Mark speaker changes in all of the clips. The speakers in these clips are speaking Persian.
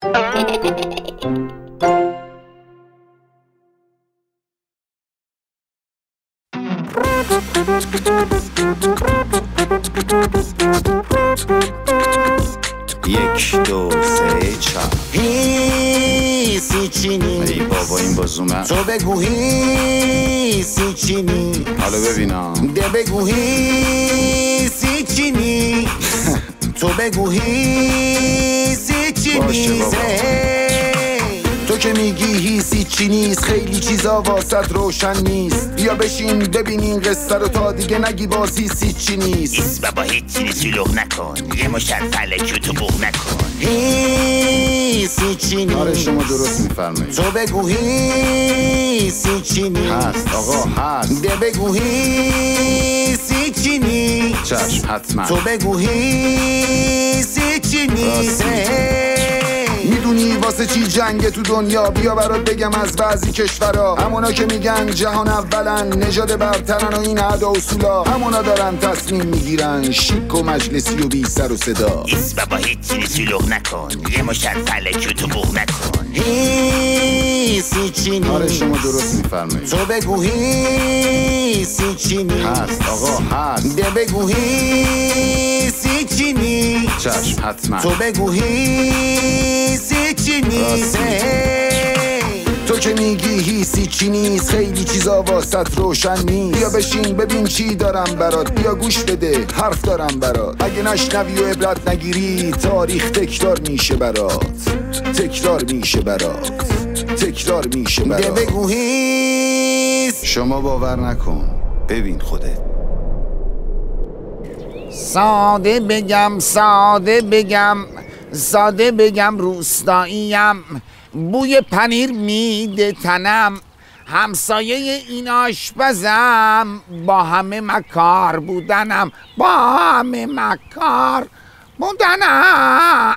Speaker 1: یک دو سه چهار.
Speaker 2: هیسی چینی
Speaker 1: ای بابا این بازومه.
Speaker 2: تو بگو هیسی چینی.
Speaker 1: حالا ببینم.
Speaker 2: ده بگو هیسی چینی. تو بگو هیسی چینی.
Speaker 1: باشه بابا.
Speaker 2: تو که میگی هیسی چی نیست، خیلی چیزا واسط روشن نیست. بیا بشین ببینین قصه رو تا دیگه نگی باز هیسی چی نیست.
Speaker 3: ایس بابا هیچی نیست شلوغ نکن، یه مشت فلکی تو بوغ نکن.
Speaker 2: هیسی چی نیست.
Speaker 1: آره شما درست میفرمایید.
Speaker 2: تو بگو هیسی چی نیست.
Speaker 1: هست آقا هست.
Speaker 2: ده بگو هیسی چی نیست.
Speaker 1: چشم حتما.
Speaker 2: تو بگو هیسی چی نیست. میدونی واسه چی جنگ تو دنیا؟ بیا برات بگم از بعضی کشورها. همونا که میگن جهان اولن، نژاد برترن و این عدا اصولا. همونا دارن تصمیم میگیرن شیک و مجلسی و بی سر و صدا.
Speaker 3: ایس بابا هیچی نیست شلوغ نکن، یه مشت فلکی تو بوغ نکن.
Speaker 2: هیسی چی نیست.
Speaker 1: آره شما درست میفرمایید.
Speaker 2: تو بگو هیسی چی نیست.
Speaker 1: هست آقا هست.
Speaker 2: ده بگو هیسی چی نیست.
Speaker 1: چشم حتما.
Speaker 2: تو بگو هیسی چی نیست. تو که میگی هیسی چی نیست، خیلی چیزا واسط روشن نیست. بیا بشین ببین چی دارم برات، بیا گوش بده حرف دارم برات. اگه نشنوی و عبرت نگیری، تاریخ تکرار میشه برات. تکرار میشه برات. تکرار میشه برات. ده بگو هیس.
Speaker 1: شما باور نکن، ببین خودت.
Speaker 4: ساده بگم ساده بگم ساده بگم روستاییم، بوی پنیر میده تنم، همسایه این آشپزم، با همه مکار بودنم، با همه مکار بودنم.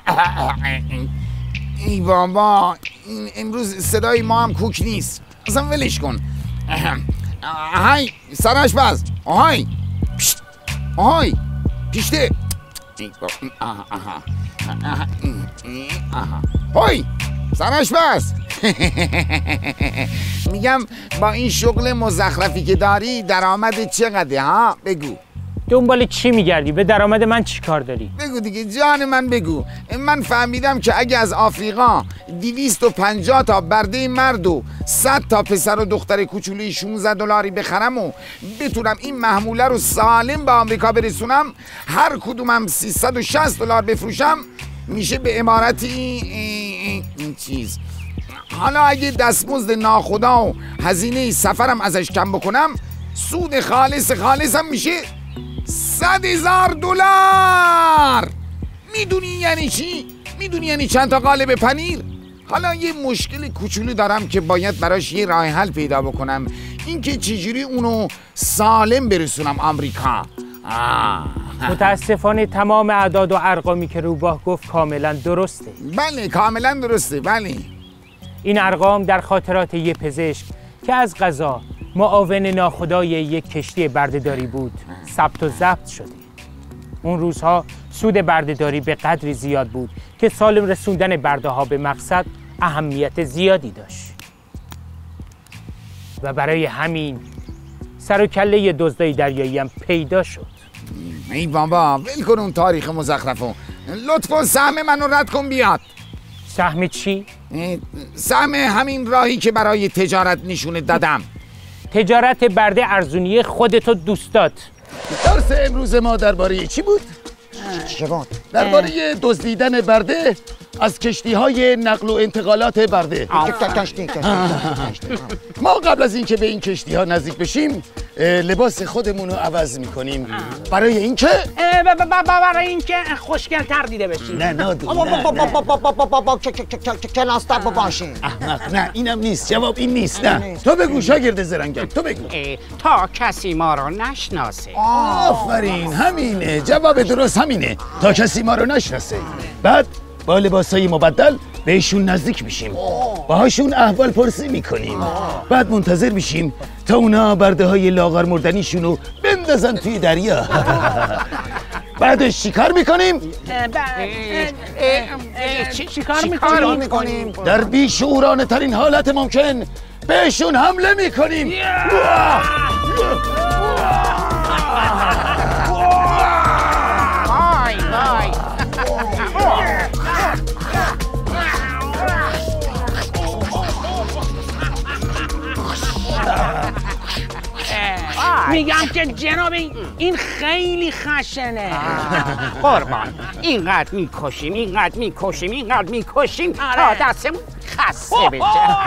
Speaker 4: ای بابا این امروز صدای ما هم کوک نیست، اصلا ولش کن. های سرآشپز، آهای آهای پیشته، هوی سرآشپز. میگم با این شغل مزخرفی که داری درآمدت چقدره ها؟ بگو.
Speaker 5: دنبال چی میگردی؟ به درآمد من چی کار داری؟
Speaker 4: بگو دیگه جان من بگو. من فهمیدم که اگه از آفریقا 250 تا برده مرد و 100 تا پسر و دختر کوچولوی 16 دلاری بخرم و بتونم این محموله رو سالم به آمریکا برسونم، هر کدومم 360 دلار بفروشم، میشه به عمارتی این چیز. حالا اگه دستمزد ناخدا و هزینه سفرم ازش کم بکنم، سود خالصم میشه 100,000 دلار. میدونی یعنی چی؟ میدونی یعنی چند تا قالب پنیر؟ حالا یه مشکل کوچولو دارم که باید براش یه راه حل پیدا بکنم، اینکه چجوری اونو سالم برسونم آمریکا.
Speaker 5: متاسفانه تمام اعداد و ارقامی که روباه گفت کاملا درسته.
Speaker 4: بله کاملا درسته. بله
Speaker 5: این ارقام در خاطرات یه پزشک که از قضا معاون ناخدای یک کشتی بردهداری بود ثبت و ضبط شده. اون روزها سود بردهداری به قدری زیاد بود که سالم رسوندن برده ها به مقصد اهمیت زیادی داشت و برای همین سر و کله دزدای دریایی هم پیدا شد.
Speaker 4: ای بابا ول کن اون تاریخ مزخرفو، لطفا سهم منو رد کن بیاد.
Speaker 5: سهم چی؟
Speaker 4: سهم همین راهی که برای تجارت نشونه دادم.
Speaker 5: تجارت برده ارزونی خودت و دوستات.
Speaker 6: درس امروز ما درباره چی بود؟ درباره دزدیدن برده از کشتی‌های نقل و انتقالات برده. ما قبل از اینکه به این کشتی‌ها نزدیک بشیم لباس خودمون رو عوض می‌کنیم برای اینکه
Speaker 7: خوشگل‌تر دیده بشیم.
Speaker 6: نه
Speaker 7: کلاستر باشیم.
Speaker 6: احمق، نه اینم نیست. جواب این نیست. نه تو بگو شاگرد زرنگک، تو بگو.
Speaker 7: تا کسی ما رو نشناسه.
Speaker 6: آفرین، همینه. جواب درست همینه، تا کسی ما رو نشناسه. بعد با لباسای مبدل بهشون نزدیک میشیم، باهاشون احوال پرسی میکنیم، بعد منتظر میشیم تا اونا برده های لاغر مردنیشون رو بندازن توی دریا. بعدش چیکار میکنیم؟
Speaker 7: چیکار میکنیم؟
Speaker 6: در بیشعورانه ترین حالت ممکن بهشون حمله میکنیم.
Speaker 7: وای وای.
Speaker 8: میگم که جناب این خیلی خشنه.
Speaker 7: قربان اینقدر میکشیم تا دستمون خسته بشه.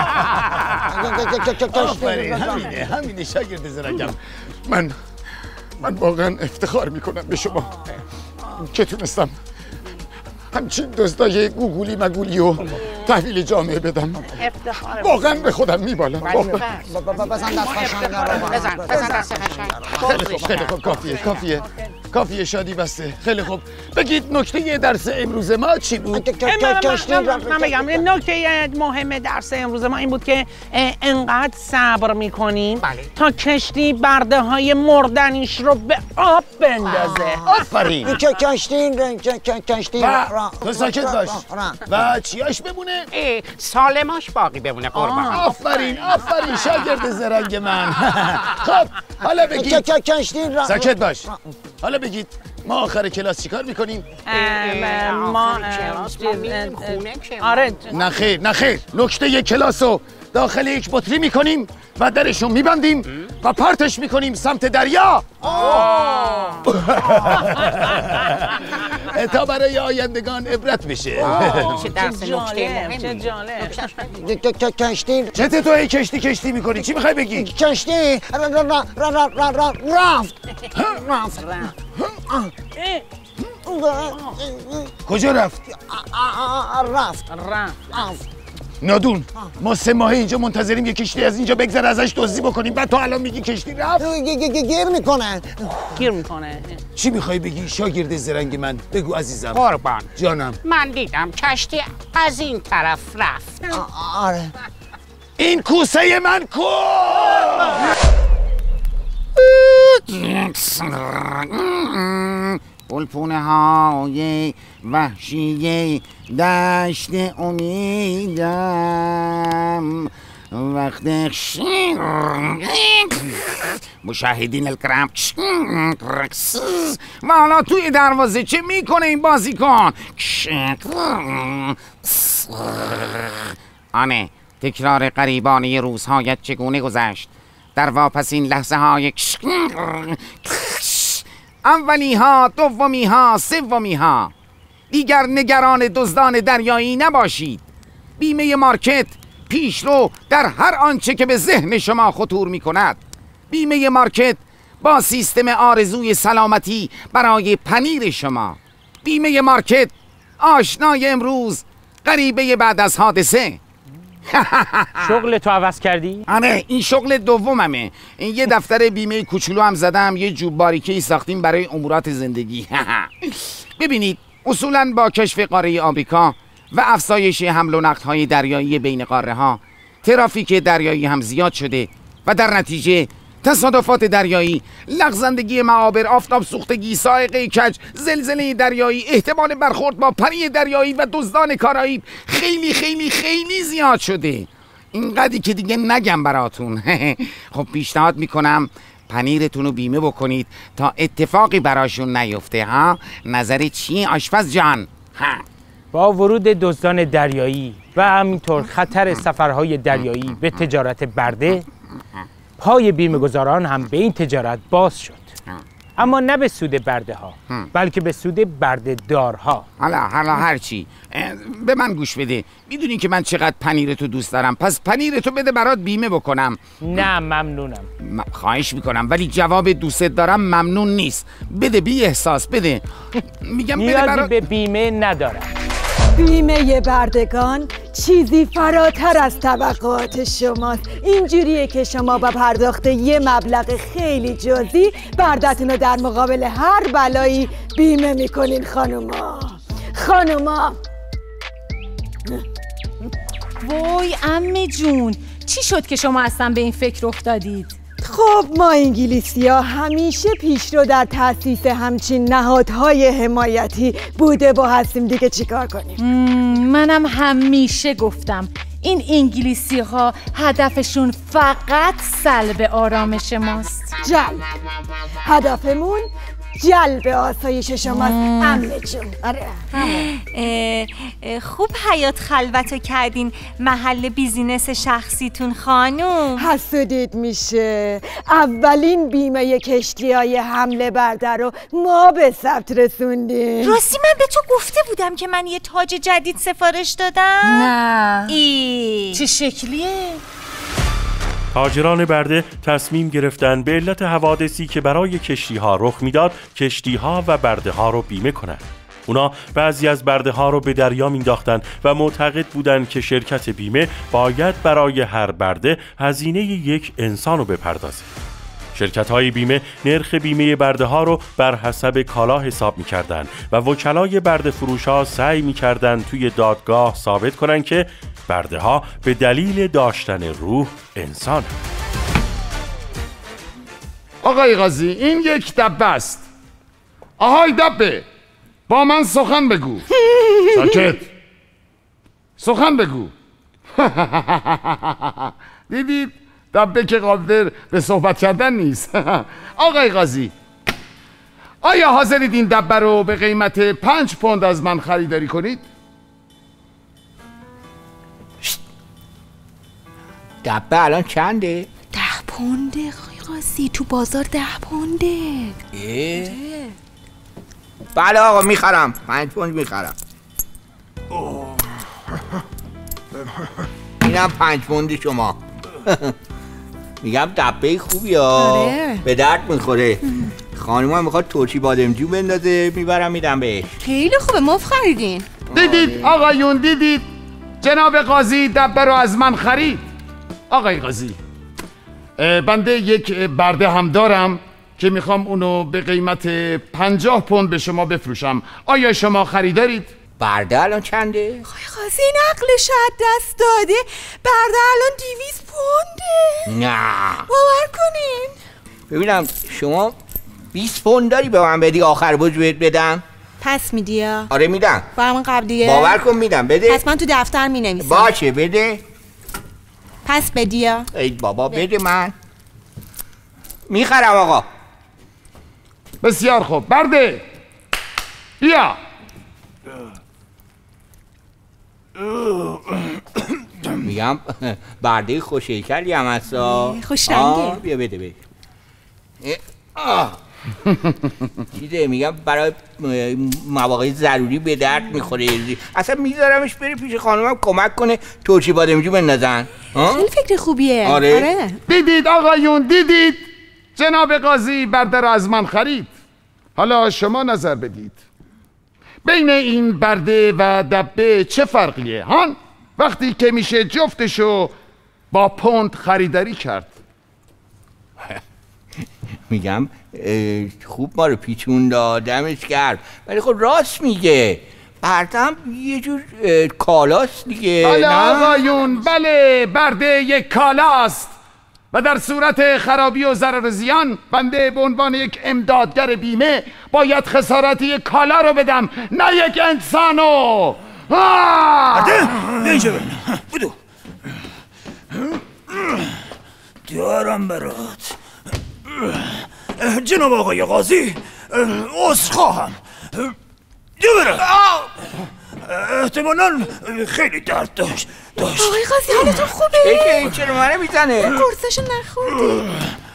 Speaker 6: آفرین، همینه شاگرد زرنگم. من واقعا افتخار میکنم به شما که تونستم همچین دزدای گوگولی مگولی و تحویل جامعه بدم. واقعا به خودم میبالم.
Speaker 7: بزن دست قشنگ رو. بزن دست قشنگ.
Speaker 6: خیلی خوب کافیه شادی بسته. خیلی خوب بگید نکته درس امروز ما چی بود؟
Speaker 8: من بگم نکته مهم درس امروز ما این بود که انقدر صبر میکنیم تا کشتی برده های مردنیش رو به آب بندازه.
Speaker 6: آفرین.
Speaker 7: کشتی
Speaker 6: تو ساکت باش. و چیاش بمونه؟
Speaker 7: سالماش باقی بمونه قربان.
Speaker 6: آفرین شاگرد زرنگ من. خب حالا بگید ساکت باش. حالا بگید ما آخر کلاس چیکار میکنیم؟
Speaker 8: ما آره
Speaker 6: نه خیر نکته کلاس رو داخل یک بطری میکنیم و درشون میبندیم و پرتش میکنیم سمت دریا. تا برای آیندگان عبرت بشه.
Speaker 7: چه درس نکته مهمی.
Speaker 2: کشتی
Speaker 6: چته تو ای کشتی میکنی؟ چی میخوای بگی؟
Speaker 2: کشتی رفت
Speaker 6: کجا رفت؟ نادون ما 3 ماهه اینجا منتظریم یه کشتی از اینجا بگذره ازش دزدی بکنیم، بعد تو الان میگی کشتی رفت؟
Speaker 2: گیر میکنه.
Speaker 6: چی میخوای بگی شاگرد زرنگ من؟ بگو عزیزم.
Speaker 7: قربان
Speaker 6: جانم.
Speaker 7: من دیدم کشتی از این طرف رفت.
Speaker 2: آره.
Speaker 6: این کوسه من کو؟
Speaker 4: گلپونه های وحشی دشت امیدم وقت مشاهدین الکرام و حالا توی دروازه چه میکنه این بازیکن؟ آنه تکرار غریبانه روزهایت چگونه گذشت در واپسین لحظه های اولی ها، دومی ها، سومی ها. دیگر نگران دزدان دریایی نباشید. بیمه مارکت پیشرو در هر آنچه که به ذهن شما خطور می کند. بیمه مارکت با سیستم آرزوی سلامتی برای پنیر شما. بیمه مارکت آشنای امروز، غریبه بعد از حادثه.
Speaker 5: شغل تو عوض کردی؟
Speaker 4: آره این شغل دوممه. یه دفتر بیمه کوچولو هم زدم، یه جوب باریکه‌ای ساختیم برای امورات زندگی. ببینید اصولاً با کشف قاره آمریکا و افزایش حمل و نقل‌های دریایی بین قاره‌ها ترافیک دریایی هم زیاد شده و در نتیجه تصادفات دریایی، لغزندگی معابر، آفتاب سوختگی، صاعقه کج، زلزله دریایی، احتمال برخورد با پری دریایی و دزدان کارائیب خیلی خیلی خیلی زیاد شده. اینقدری که دیگه نگم براتون. خب پیشنهاد میکنم پنیرتون رو بیمه بکنید تا اتفاقی براشون نیفته. ها نظر چیه آشپز جان؟
Speaker 5: با ورود دزدان دریایی و همینطور خطر سفرهای دریایی به تجارت برده، پای بیمه گذاران هم به این تجارت باز شد، اما نه به سود برده ها بلکه به سود برده دارها.
Speaker 4: حالا هرچی به من گوش بده. میدونی که من چقدر پنیرتو دوست دارم، پس پنیرتو بده برات بیمه بکنم.
Speaker 5: نه ممنونم.
Speaker 4: خواهش میکنم ولی جواب دوست دارم ممنون نیست. بده بی احساس بده. میگم بده
Speaker 5: نیازی
Speaker 4: برات.
Speaker 5: به بیمه ندارم.
Speaker 9: بیمه بردگان چیزی فراتر از توقعات شماست. اینجوریه که شما با پرداخت یه مبلغ خیلی جزئی بردتون رو در مقابل هر بلایی بیمه میکنین. خانوما
Speaker 10: وای عمه جون، چی شد که شما اصلا به این فکر افتادید؟
Speaker 9: خب ما انگلیسی‌ها همیشه پیشرو در تأسیس همچین نهادهای حمایتی بوده و هستیم دیگه چیکار کنیم؟
Speaker 10: منم همیشه گفتم این انگلیسی ها هدفشون فقط سلب آرامش ماست.
Speaker 9: جلب هدفمون جلب آسایش شماست عمه جون. آره
Speaker 11: خوب حیات خلوتو کردین محل بیزینس شخصیتون خانوم.
Speaker 9: حسودید میشه. اولین بیمه کشتی‌های حمله برده رو ما به ثبت رسوندیم.
Speaker 11: راستی من به تو گفته بودم که من یه تاج جدید سفارش دادم؟
Speaker 10: نه
Speaker 11: چه شکلیه؟
Speaker 12: تاجران برده تصمیم گرفتن به علت حوادثی که برای کشتی‌ها رخ میداد کشتی‌ها و برده‌ها رو بیمه کنند. اونا بعضی از برده‌ها رو به دریا مینداختن و معتقد بودن که شرکت بیمه باید برای هر برده هزینه یک انسان رو بپردازه. شرکت‌های بیمه نرخ بیمه برده‌ها رو بر حسب کالا حساب می‌کردن و وکلای برده فروش‌ها سعی می‌کردن توی دادگاه ثابت کنن که برده‌ها به دلیل داشتن روح انسان.
Speaker 4: آقای قاضی این یک دبه است. آهای دبه با من سخن بگو. ساکت. سخن بگو. دیدید دبه که قادر به صحبت کردن نیست. آقای قاضی آیا حاضرید این دبه رو به قیمت 5 پوند از من خریداری کنید؟
Speaker 3: دبه الان چنده؟
Speaker 10: 10 پونده آقای قاضی، تو بازار 10 پونده.
Speaker 3: بله آقا میخرم، 5 پوند میخرم. اینم 5 پوند شما. میگم دبه خوبی ها.
Speaker 10: آره.
Speaker 3: به درد میخوره. خانومم میخواد ترشی بادمجون بندازه، میبرم میدم بهش.
Speaker 10: خیلی خوبه، مفت خریدین.
Speaker 4: دیدید آقایون، دیدید جناب قاضی دبه رو از من خرید. آقای قاضی بنده یک برده هم دارم که میخوام اونو به قیمت 50 پوند به شما بفروشم. آیا شما خریدارید؟
Speaker 3: برده الان چنده؟
Speaker 9: آقای قاضی نقلش از دست داده. برده الان 200 پونده.
Speaker 3: نه
Speaker 9: باور کنین.
Speaker 3: ببینم شما 20 پوند داری به من بدی آخر بوج بهت بدم؟
Speaker 10: پس میدی یا؟
Speaker 3: آره میدم.
Speaker 10: با همون قبلیه؟
Speaker 3: باور کن میدم. بده.
Speaker 10: پس من تو دفتر مینویسم.
Speaker 3: باشه بده.
Speaker 10: پس بدی یا؟
Speaker 3: ای بابا بده من. میخرم آقا.
Speaker 4: بسیار خوب برده بیا.
Speaker 3: میگم برده خوش هیکلی هم هستا.
Speaker 10: خوش رنگه.
Speaker 3: بیا بده بده. چیزه میگم برای مواقع ضروری به درد میخوره. اصلا میذارمش بره پیش خانومم کمک کنه ترشی بادمجون بندازن.
Speaker 10: خیلی فکر خوبیه.
Speaker 3: آره.
Speaker 4: دیدید آقایون، دیدید جناب قاضی برده رو از من خرید. حالا شما نظر بدید بین این برده و دبه چه فرقیه هان؟ وقتی که میشه جفتشو با پوند خریداری کرد.
Speaker 3: میگم خوب ما رو پیچون دادمش کرد، ولی خب راست میگه. بردم یه جور کالاست دیگه.
Speaker 4: بله آقایون، بله برده یک کالاست و در صورت خرابی و ضرر زیان بنده به عنوان یک امدادگر بیمه باید خسارت یک کالا رو بدم، نه یک انسانو.
Speaker 6: برده اینجا ببین. بودو دارم برات. جناب آقای قاضی عذرخواهم. برم. احتمالاً خیلی درد داشت.
Speaker 10: آقای قاضی حالتون خوبه؟
Speaker 3: این چرا منو میزنه؟
Speaker 10: قرصشو نخوردی؟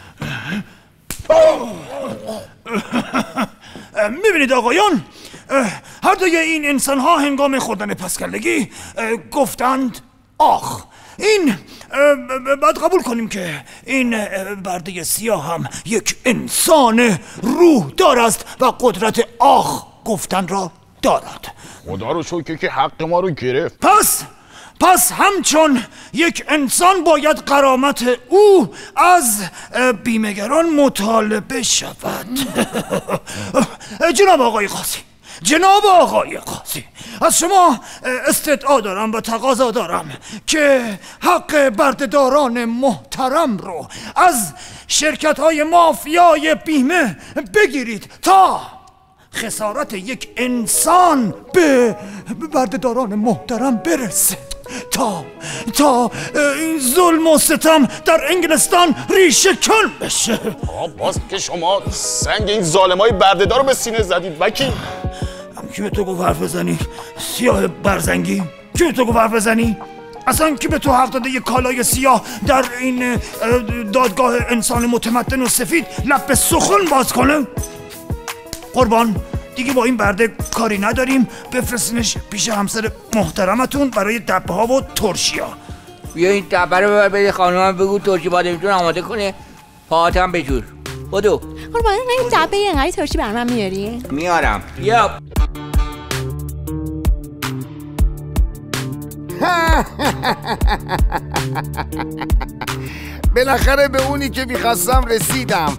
Speaker 6: میبینید آقایان، هر دوی این انسان ها هنگام خوردن پسکردگی گفتند آخ. این باید قبول کنیم که این برده سیاه هم یک انسان روح دار است و قدرت آخ گفتن را دارد.
Speaker 13: خدا رو شکر که حق ما رو گرفت.
Speaker 6: پس همچون یک انسان باید غرامت او از بیمه‌گران مطالبه شود. جناب آقای قاضی،
Speaker 14: جناب آقای قاضی، از شما استدعا دارم و تقاضا دارم که حق بردهداران محترم رو از شرکت‌های مافیای بیمه بگیرید تا خسارت یک انسان به بردهداران محترم برسه، تا این ظلم و ستم در انگلستان ریشه کن بشه.
Speaker 13: باز که شما سنگ این ظالمای بردهدار رو به سینه زدید وکیل.
Speaker 14: کی به تو گفت حرف بزنی؟ سیاه برزنگی، کی به تو گفت حرف بزنی؟ اصلا کی به تو حق داده یه کالای سیاه در این دادگاه انسان متمدن و سفید لب به سخن باز کنه؟ قربان دیگه با این برده کاری نداریم، بفرستینش پیش همسر محترمتون برای دبه ها و ترشی ها.
Speaker 3: بیا این دبه رو ببر بده خانومم بگو ترشی بادمجون آماده کنه، پاهاتم بجور. بدو
Speaker 10: قربان این دبه اینقدر ترشی بر من میاری؟
Speaker 3: میارم. بیا
Speaker 4: بالاخره به اونی که میخواستم رسیدم.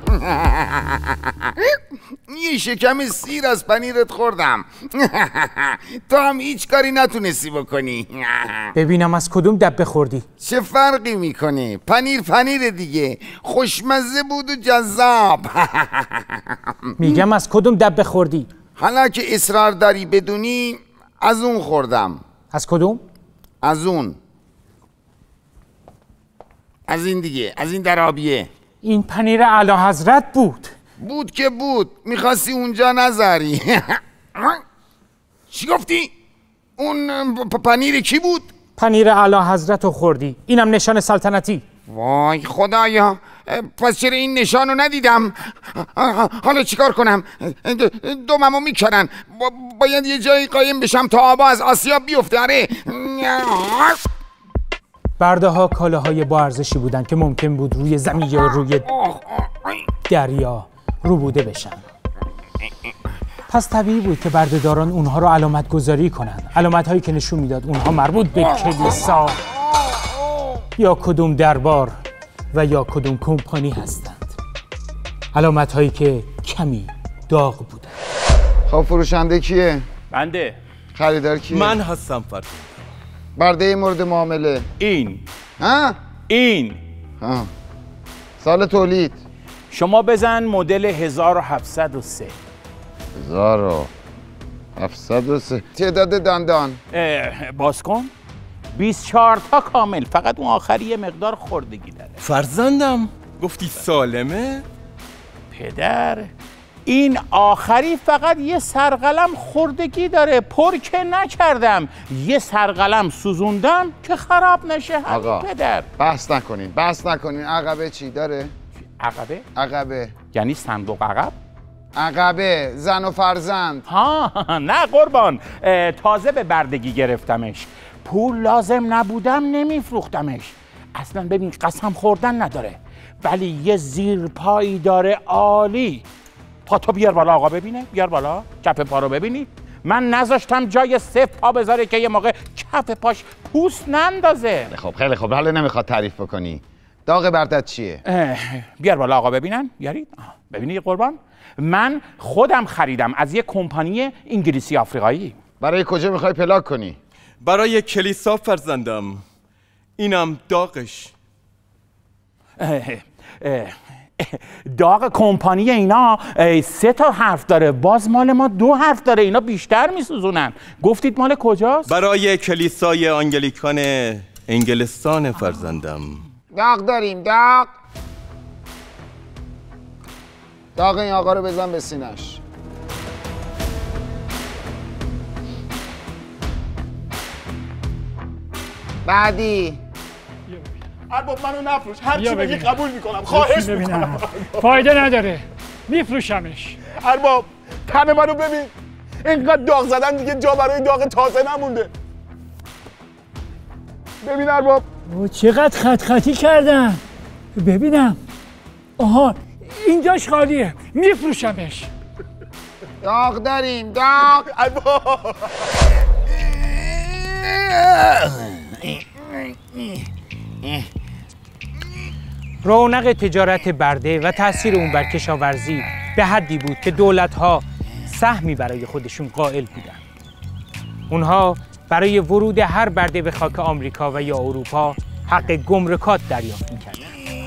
Speaker 4: یه شکم سیر از پنیرت خوردم. تو هم هیچ کاری نتونستی بکنی.
Speaker 5: ببینم از کدوم دبه خوردی؟
Speaker 4: چه فرقی میکنه؟ پنیر دیگه، خوشمزه بود و جذاب.
Speaker 5: میگم از کدوم دبه خوردی؟
Speaker 4: حالا که اصرار داری بدونی، از اون خوردم.
Speaker 5: از کدوم؟
Speaker 4: از اون، از این دیگه، از این درابیه.
Speaker 5: این پنیر اعلیحضرت بود
Speaker 4: که بود، میخواستی اونجا نذاری. چی گفتی؟ اون پنیر کی بود؟
Speaker 5: پنیر اعلیحضرت رو خوردی، اینم نشان سلطنتی.
Speaker 4: وای خدایا، پس چرا این نشانو ندیدم؟ حالا چیکار کنم؟ دوممو میکنن، باید یه جایی قایم بشم تا آبا از آسیا بیفته. آره
Speaker 5: برده ها کالاهای با ارزشی بودن که ممکن بود روی زمین یا روی دریا روبوده بشن. پس طبیعی بود که بردهداران اونها رو علامت گذاری کنن، علامت هایی که نشون میداد اونها مربوط به کلیسا یا کدوم دربار و یا کدوم کمپانی هستند، علامت هایی که کمی داغ بودن.
Speaker 4: خب فروشنده کیه؟
Speaker 15: بنده.
Speaker 4: خریدار کیه؟
Speaker 15: من هستم فرد.
Speaker 4: برده مورد معامله
Speaker 15: این.
Speaker 4: ها؟
Speaker 15: این.
Speaker 4: ها. سال تولید
Speaker 15: شما بزن مدل 1703.
Speaker 4: 1703. تعداد دندان
Speaker 15: باز کن. 24 تا کامل، فقط اون آخری یه مقدار خوردگی داره.
Speaker 16: فرزندم گفتی سالمه؟
Speaker 15: پدر این آخری فقط یه سرقلم خوردگی داره، پر که نکردم، یه سرقلم سوزوندم که خراب نشه.
Speaker 4: آقا
Speaker 15: پدر
Speaker 4: بحث نکنین. عقبه چی داره؟ عقبه
Speaker 15: یعنی صندوق عقب؟
Speaker 4: عقبه زن و فرزند.
Speaker 15: ها نه قربان، تازه به بردگی گرفتمش، پول لازم نبودم نمیفروختمش. اصلا ببین قسم خوردن نداره، ولی یه زیرپایی داره عالی. پاتو بیار بالا آقا ببینه، بیار بالا کف پا رو ببینید. من نذاشتم جای صفر پا بذاره که یه موقع کف پاش پوست نندازه.
Speaker 4: خیلی خوب حالا نمیخواد تعریف بکنی. داغ بردت چیه؟
Speaker 15: بیار بالا آقا ببینن، بیارید. ببینید قربان، من خودم خریدم از یه کمپانی انگلیسی آفریقایی.
Speaker 4: برای کجا میخوای پلاک کنی؟
Speaker 16: برای کلیسا فرزندم. اینم داغش.
Speaker 15: داغ کمپانی اینا 3 تا حرف داره، باز مال ما 2 حرف داره، اینا بیشتر میسوزونن. گفتید مال کجاست؟
Speaker 16: برای کلیسای آنگلیکان انگلستان فرزندم.
Speaker 4: داغ داریم. داغ این آقا رو بزن به سینش. بعدی
Speaker 13: ارباب منو نفروش، هر چی بگی قبول میکنم، خواهش میکنم.
Speaker 17: فایده نداره، میفروشمش.
Speaker 13: ارباب تن منو ببین، اینقدر داغ زدن دیگه جا برای داغ تازه نمونده. ببین ارباب
Speaker 17: چقدر خط خطی کردن. ببینم. آها اینجاش خالیه، میفروشمش.
Speaker 4: داغ داریم. ارباب
Speaker 5: رونق تجارت برده و تأثیر اون بر کشاورزی به حدی بود که دولت‌ها سهمی برای خودشون قائل بودن. اونها برای ورود هر برده به خاک آمریکا و یا اروپا حق گمرکات دریافت می‌کردن.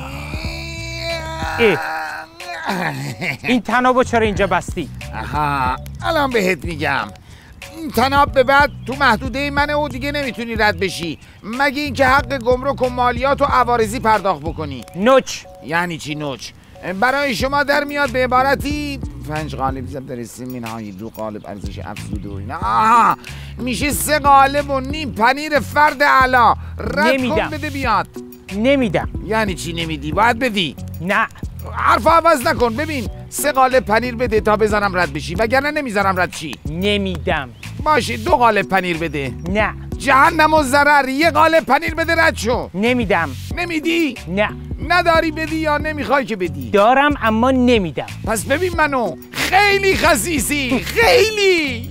Speaker 5: این تنابو چرا اینجا بستی؟
Speaker 4: آها الان بهت میگم. این تناب به بعد تو محدوده منه و دیگه نمیتونی رد بشی مگه اینکه حق گمرک و مالیات و عوارضی پرداخت بکنی.
Speaker 5: نوچ
Speaker 4: یعنی چی نوچ؟ برای شما در میاد به عبارتی 5 قالب ضرب در 3 منهای 2 قالب ارزش افزوده و اینا. آها میشه 3 قالب و نیم پنیر فرد علا. رد کن بده بیاد.
Speaker 5: نمیدم.
Speaker 4: یعنی چی نمیدی؟ باید بدی.
Speaker 5: نه
Speaker 4: حرف عوض نکن. ببین 3 قالب پنیر بده تا بزنم رد بشی وگرنه نمیذارم رد شی.
Speaker 5: نمیدم.
Speaker 4: باشه 2 قالب پنیر بده.
Speaker 5: نه.
Speaker 4: جهنم و ضرر 1 قالب پنیر بده رد شو.
Speaker 5: نمیدم.
Speaker 4: نمیدی؟
Speaker 5: نه.
Speaker 4: نداری بدی یا نمیخوای که بدی؟
Speaker 5: دارم اما نمیدم.
Speaker 4: پس ببین منو خیلی خسیسی خیلی.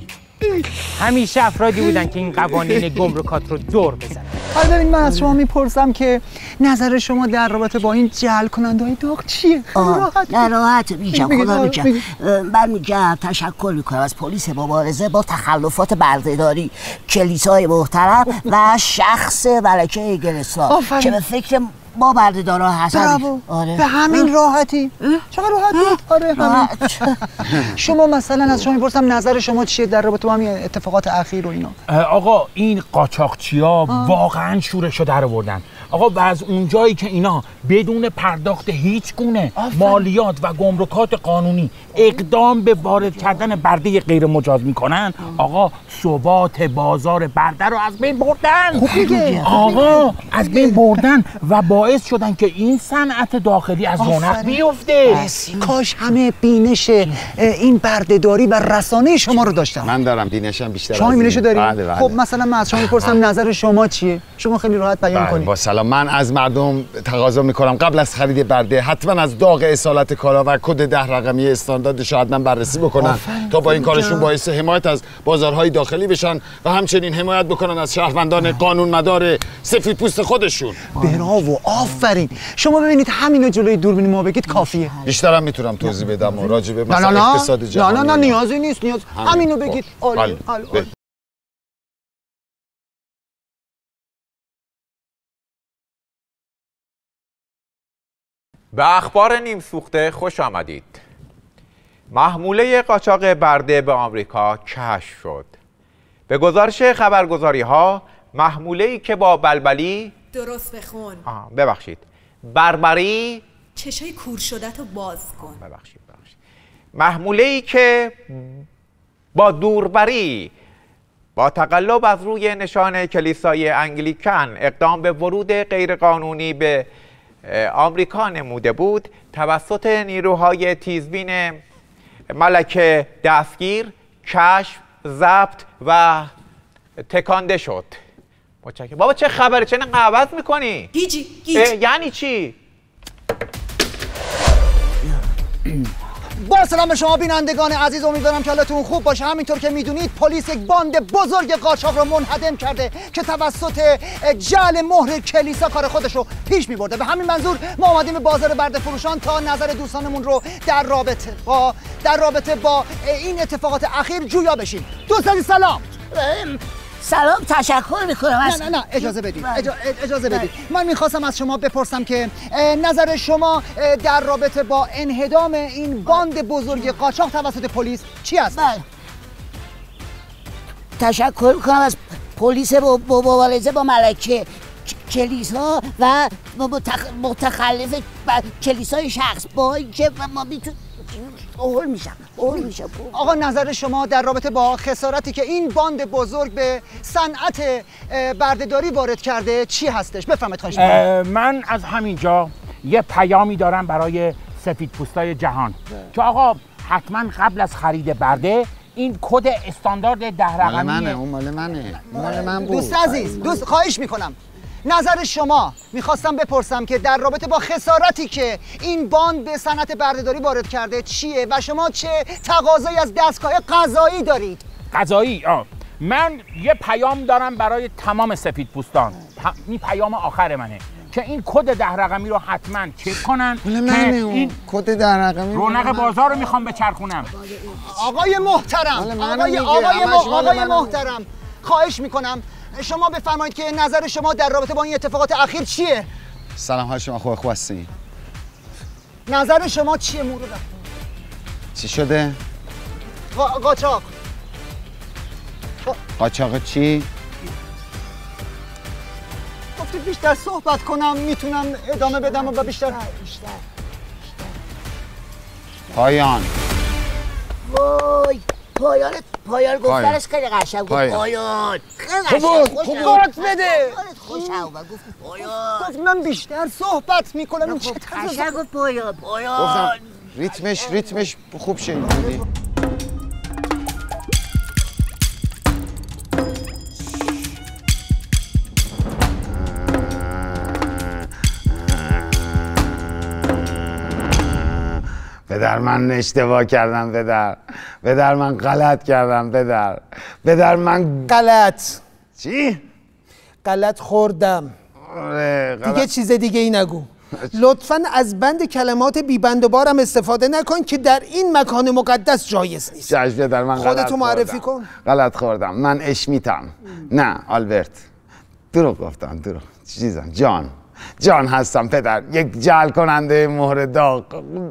Speaker 5: همیشه افرادی بودن که این قوانین گمرکات رو دور بزنن.
Speaker 18: حالا ببین من از شما میپرسم که نظر شما در رابطه با این جعل کننده‌های داغ چیه؟
Speaker 19: راحت میگم خدا میگم. من میگم تشکر میکنم از پلیس مبارزه با تخلفات بردهداری کلیسای محترم و شخص ملکه انگلستان که به فکر ما بردهدارا هستن.
Speaker 18: آره. به همین راحتی؟ چقدر راحت بود؟ آره همین. شما مثلا از شما میپرسم نظر شما چیه در رابطه با همین اتفاقات اخیر و اینا؟
Speaker 15: آقا این قاچاقچیا واقعا شورشو در آوردن. آقا و از اونجایی که اینا بدون پرداخت هیچ گونه مالیات و گمرکات قانونی اقدام به وارد کردن برده غیر مجاز میکنن، آقا ثبات بازار برده رو از بین بردن.
Speaker 18: خوب میگه.
Speaker 15: آقا از بین بردن و باعث شدن که این صنعت داخلی از رونق بیفته.
Speaker 18: کاش همه بینش این بردهداری و رسانه شما رو داشتم.
Speaker 2: من دارم بینشم بیشتر.
Speaker 18: شما بینشو داری؟
Speaker 2: بله.
Speaker 18: خب مثلا من از شما میپرسم نظر شما چیه؟ شما خیلی راحت بیان کنید.
Speaker 2: با سلام. من از مردم تقاضا میکنم قبل از خرید برده حتما از داغ اصالت کالا و کد 10 رقمی استانداردش حتما بررسی بکنن تا با این کارشون باعث حمایت از بازارهای داخلی بشن و همچنین حمایت بکنن از شهروندان قانون مدار سفیدپوست خودشون.
Speaker 18: براو، آفرین. شما ببینید همینو جلوی دوربین ما بگید کافیه.
Speaker 2: بیشترم میتونم توضیح بدم و راجع به مثلا اقتصاد جهانی.
Speaker 18: نه نیازی نیست. همینو بگید. عالی.
Speaker 20: به اخبار نیم سوخته خوش آمدید. محموله قاچاق برده به آمریکا کشف شد. به گزارش خبرگزاری‌ها محموله‌ای که با بلبلی
Speaker 10: درست بخون.
Speaker 20: بربری
Speaker 10: چشای کور شده‌تو باز کن.
Speaker 20: ببخشید. محموله‌ای که با دوربری با تقلب از روی نشان کلیسای انگلیکن اقدام به ورود غیرقانونی به آمریکا نموده بود توسط نیروهای تیزبین ملکه دستگیر، کشف، ضبط و تکانده شد. متشکرم. بابا چه خبره؟ چه عوض میکنی؟
Speaker 10: گیجی.
Speaker 20: یعنی چی؟
Speaker 18: با سلام به شما بینندگان عزیز، امیدوارم که حالتون خوب باشه. همینطور که میدونید پلیس یک باند بزرگ قاچاق رو منهدم کرده که توسط جعل مهر کلیسا کار خودش رو پیش میبرده. به همین منظور ما اومدیم به بازار برده فروشان تا نظر دوستانمون رو در رابطه با این اتفاقات اخیر جویا بشیم. دوستان سلام.
Speaker 19: سلام، تشکر میکنم.
Speaker 18: نه اجازه بدید. من میخواستم از شما بپرسم که نظر شما در رابطه با انهدام این باند بزرگ قاچاق توسط پلیس چی است؟
Speaker 19: تشکر میکنم از پلیس مبارزه با ملکه کلیسا و متخلف کلیسای شخص با اینکه ما میتونیم اول میشم.
Speaker 18: آقا نظر شما در رابطه با خسارتی که این باند بزرگ به صنعت بردهداری وارد کرده چی هستش؟ بفرمایید خواهش می‌کنم.
Speaker 15: من از همینجا یه پیامی دارم برای سفیدپوستای جهان که آقا حتما قبل از خرید برده این کد استاندارد 10 رقمی
Speaker 2: اون مال من بود.
Speaker 18: دوست عزیز، خواهش میکنم نظر شما میخواستم بپرسم که در رابطه با خسارتی که این باند به صنعت بردهداری وارد کرده چیه و شما چه تقاضایی از دستگاه قضایی دارید؟
Speaker 15: قضایی؟ من یه پیام دارم برای تمام سفیدپوستان. این پیام آخر منه که این کد 10 رقمی رو حتما چک کنن که این
Speaker 4: کد 10 رقمی
Speaker 15: رونق بازار رو میخوام بچرخونم.
Speaker 18: آقای محترم، آقای محترم، خواهش میکنم شما بفرمایید که نظر شما در رابطه با این اتفاقات اخیر چیه؟
Speaker 4: سلام های شما خوب هستین؟
Speaker 18: نظر شما چیه مورد؟
Speaker 4: چی شده؟
Speaker 18: قاچاق.
Speaker 4: قاچاق چی؟
Speaker 18: گفتید بیشتر صحبت کنم میتونم ادامه بدم و بیشتر
Speaker 4: پایان.
Speaker 19: وای پایان گفتنش خیلی قشنگ بود. پایان
Speaker 18: خوب قاط بده.
Speaker 19: خوشم اومد گفت پایان.
Speaker 18: گفت من بیشتر صحبت میکنم. این چه
Speaker 19: قشنگ گفت پایان.
Speaker 4: گفتم ریتمش خوب شنیدی. پدر من اشتباه کردم پدر من غلط کردم پدر من
Speaker 21: غلط
Speaker 4: چی؟
Speaker 21: غلط خوردم.
Speaker 4: غلط.
Speaker 21: دیگه چیز دیگه ای نگو. لطفاً از بند کلمات بی بند و بارم استفاده نکن که در این مکان مقدس جایز نیست.
Speaker 4: چشم پدر من
Speaker 21: خودتو معرفی کن.
Speaker 4: غلط خوردم. من اشمیتم. نه آلبرت. دروغ گفتم. دروغ چیزم جان هستم پدر. یک جعل کننده مهر داغ.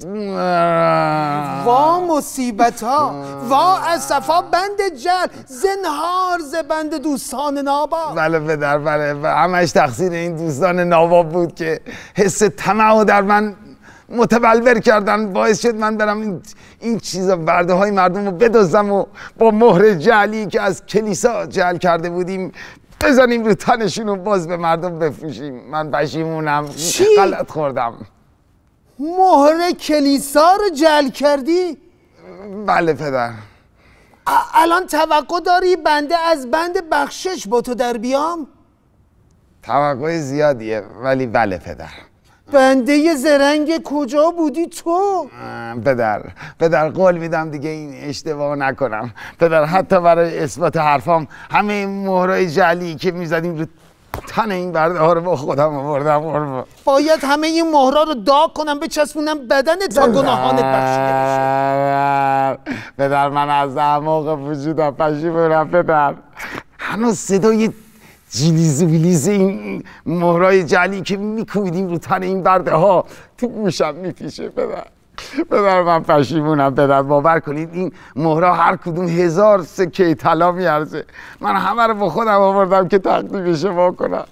Speaker 21: وا مصیبت ها، وا اسفا بند جعل، زنهار ز بند دوستان ناباب.
Speaker 4: بله پدر بله، و همش تقصیر این دوستان ناباب بود که حس طمع در من متبلور کردن، باعث شد من برم این چیزا برده های مردم رو بدزدم و با مهر جعلی که از کلیسا جعل کرده بودیم بزنیم رو تنشون و باز به مردم بفروشیم. من پشیمونم. غلط خوردم.
Speaker 21: مهر کلیسا رو جعل کردی؟
Speaker 4: بله پدر.
Speaker 21: الان توقع داری بنده از بند بخشش با تو در بیام؟
Speaker 4: توقع زیادیه ولی بله پدر.
Speaker 21: بنده زرنگ کجا بودی تو؟
Speaker 4: پدر قول میدم دیگه این اشتباه نکنم پدر. حتی برای اثبات حرفام همه این مهرای جعلی که میزدیم رو تن این برده ها رو با خودم آوردم.
Speaker 21: باید همه این مهرا رو داغ کنم بچسبونم بدنت تا گناهانت بخشیده بشه.
Speaker 4: پدر من از اعماق وجودم پشیمونم پدر. هنوز صدای جلیز و ویلیز این مهرای جعلی که میکوبیدیم رو تن این برده ها تو گوشم میپیشه پدر من پشیمونم پدر. باور کنید این مهرها هر کدوم 1000 سکه طلا میارزه. من همه رو با خودم آوردم که تقدیم شما کنم.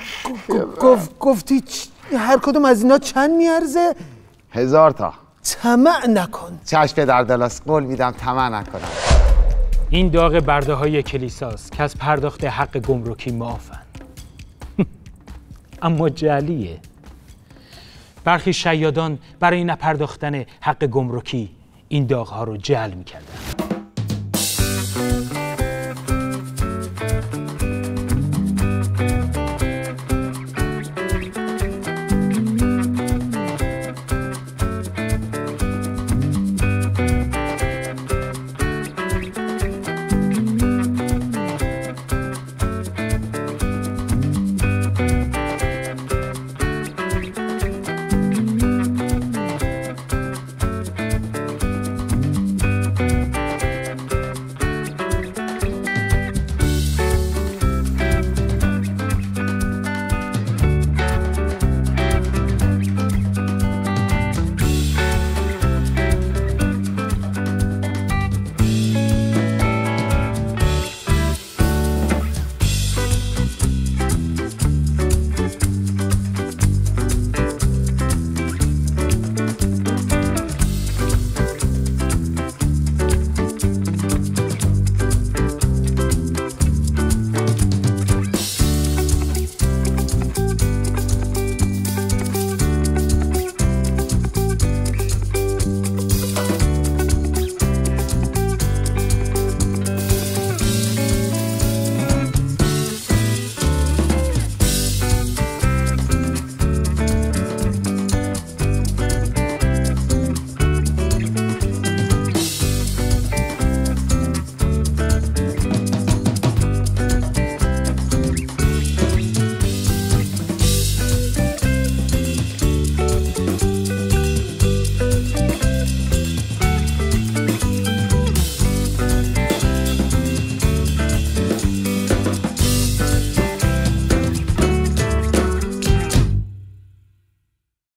Speaker 21: گفتی هر کدوم از اینا چند میارزه؟
Speaker 4: 1000 تا.
Speaker 21: طمع نکن.
Speaker 4: چشم پدر دلاس قول میدم طمع نکنم.
Speaker 5: این داغ برده های کلیساست که از پرداخت حق گمرکی معافن. اما جعلیه. برخی شیادان برای نپرداختن حق گمرکی این داغ ها رو جعل میکردن.